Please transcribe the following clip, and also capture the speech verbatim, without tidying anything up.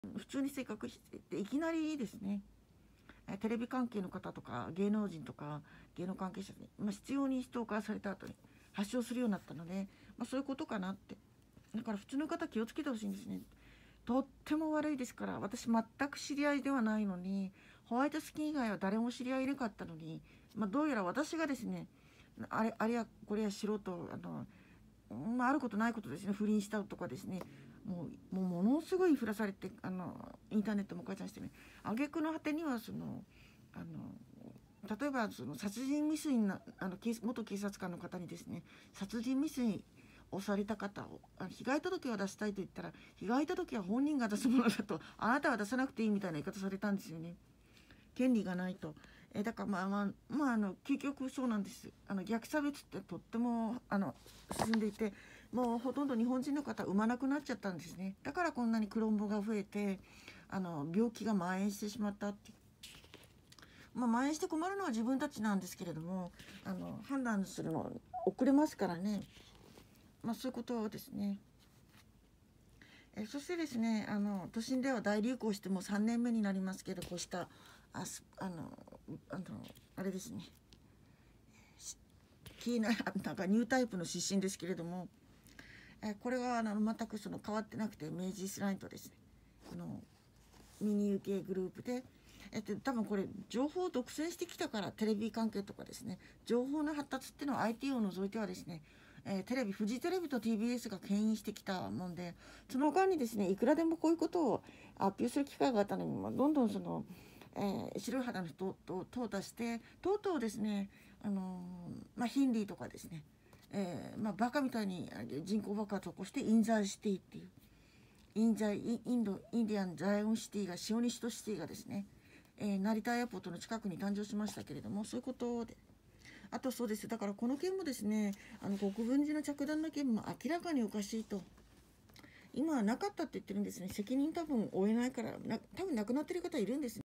普通に生活していて、いきなりですね、テレビ関係の方とか芸能人とか芸能関係者に、まあ、必要にストーカーされた後に発症するようになったので、まあ、そういうことかなって。だから普通の方気をつけてほしいんですね。とっても悪いですから。私全く知り合いではないのに、ホワイトスキン以外は誰も知り合いいなかったのに、まあ、どうやら私がですね、あれあれやこれやしろと、あの、まあ、あることないことですね、不倫したとかですね、もうもうものすごい振らされて、あのインターネットも解散してね、挙句の果てにはそのあの例えばその殺人未遂なあの元警察官の方にですね、殺人未遂をされた方を被害届を出したいと言ったら、被害届は本人が出すものだと、あなたは出さなくていいみたいな言い方されたんですよね。権利がないと。えだからまあまあまああの究極そうなんです。あの逆差別ってとってもあの進んでいて、もうほとんど日本人の方産まなくなっちゃったんですね。だからこんなにクロンボが増えて、あの病気が蔓延してしまったって。まあ、蔓延して困るのは自分たちなんですけれども、あの判断するの遅れますからね。まあそういうことですね。えそしてですね、あの都心では大流行してもさんねんめになりますけど、こうしたああのあのあれですね、消えないなんかニュータイプの湿疹ですけれども、えこれはあの全くその変わってなくて、明治スラインとですね、このミニ ユーケー グループで、えっと、多分これ情報を独占してきたから、テレビ関係とかですね、情報の発達っていうのは アイティー を除いてはですね、えー、テレビフジテレビと ティービーエス が牽引してきたもんで、その間にですね、いくらでもこういうことをアピールする機会があったのに、まあ、どんどんその、えー、白い肌の人と淘汰して、とうとうですね、あのーまあ、ヒンディーとかですね、えーまあ、バカみたいに人口爆発を起こして印在していっていう、インザイインドインディアンザイオンシティが、シオニストシティがですね、えー、成田エアポートの近くに誕生しましたけれども、そういうことで、あとそうです。だからこの件もですね、あの国分寺の着弾の件も明らかにおかしいと。今はなかったって言ってるんですね。責任多分負えないから、な多分亡くなってる方いるんですね。